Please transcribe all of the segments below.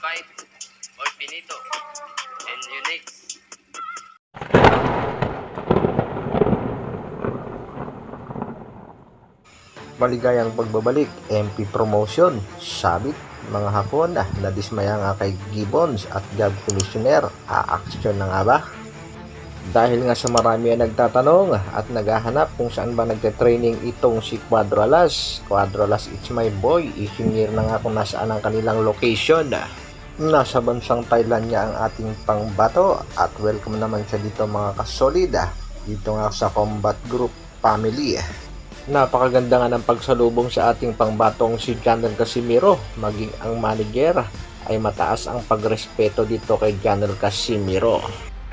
fight or finito and unique. Maligayang pagbabalik, MP Promotion, sabit, mga Hapon nadismaya nga kay Gibbons at Gab Commissioner, aaksyon na nga ba? Dahil nga sa marami ang nagtatanong at naghahanap kung saan ba nagte-training itong si Cuadro Alas. Cuadro Alas, it's my boy, isinir na nga kung nasaan ang kanilang location. Nasa bansang Thailand niya ang ating pangbato at welcome naman siya dito mga kasolid, dito nga sa Combat Group Family. Napakaganda nga ng pagsalubong sa ating pangbatong si General Casimiro, maging ang manager ay mataas ang pagrespeto dito kay General Casimiro.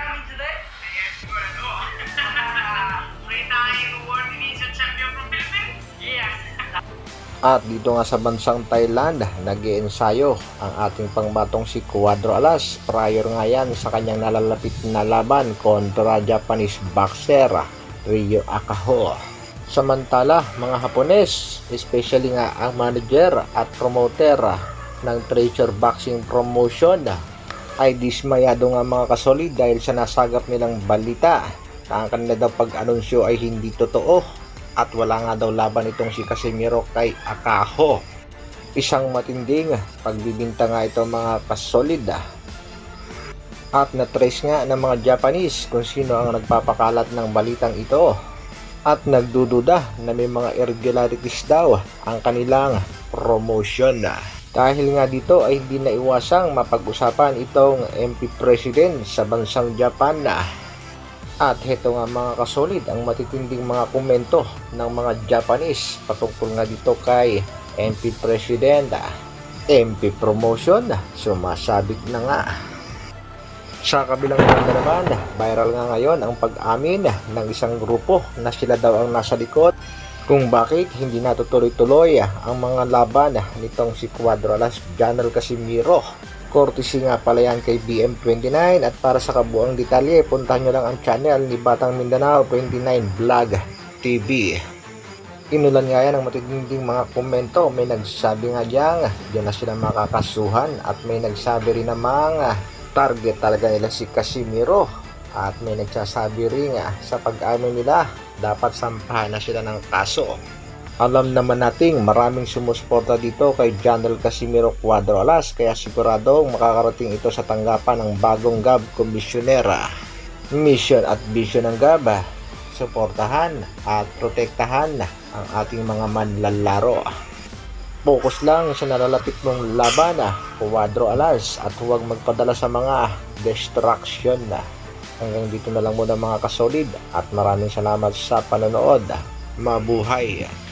At dito nga sa bansang Thailand, nag-iensayo ang ating pangbatong si Cuadro Alas prior nga yan sa kanyang nalalapit na laban kontra Japanese boxer Ryo Akaho. Samantala, mga Hapones, especially nga ang manager at promoter ng Treasure Boxing Promotion ay dismayado nga mga kasolid dahil sa nasagap nilang balita na ang kanila daw pag-anunsyo ay hindi totoo at wala nga daw laban itong si Casimiro kay Akaho. Isang matinding pagbibinta nga ito mga kasolid. At na-trace nga ng mga Japanese kung sino ang nagpapakalat ng balitang ito. At nagdududa na may mga irregularities daw ang kanilang promotion. Dahil nga dito ay hindi na iwasang mapag-usapan itong MP President sa bansang Japan. At heto nga mga kasolid ang matitinding mga komento ng mga Japanese patungkol nga dito kay MP President. MP Promotion, sumasabit na nga. Sa kabilang banda naman, viral nga ngayon ang pag-amin ng isang grupo na sila daw ang nasa likod kung bakit hindi natutuloy-tuloy ang mga laban nitong si Cuadro Alas General Casimiro. Courtesy nga pala yan kay BM29 at para sa kabuang detalye, puntahan nyo lang ang channel ni Batang Mindanao 29 Vlog TV. Inulan nga yan ang matitinding mga komento. May nagsabi nga diyan na sila makakasuhan at may nagsabi rin namang target talaga nila si Casimiro at may nagsasabi rin sa pag-amin nila dapat sampahan na sila ng kaso. Alam naman nating maraming sumusuporta dito kay General Casimiro Cuadro Alas kaya siguradong makakarating ito sa tanggapan ng bagong Gab Komisyonera. Mission at vision ng Gab, suportahan at protektahan ang ating mga manlalaro. Focus lang sa nalalapit mong laban, Cuadro Alas, at huwag magpadala sa mga distraction. Hanggang dito na lang muna mga kasolid at maraming salamat sa panonood. Mabuhay!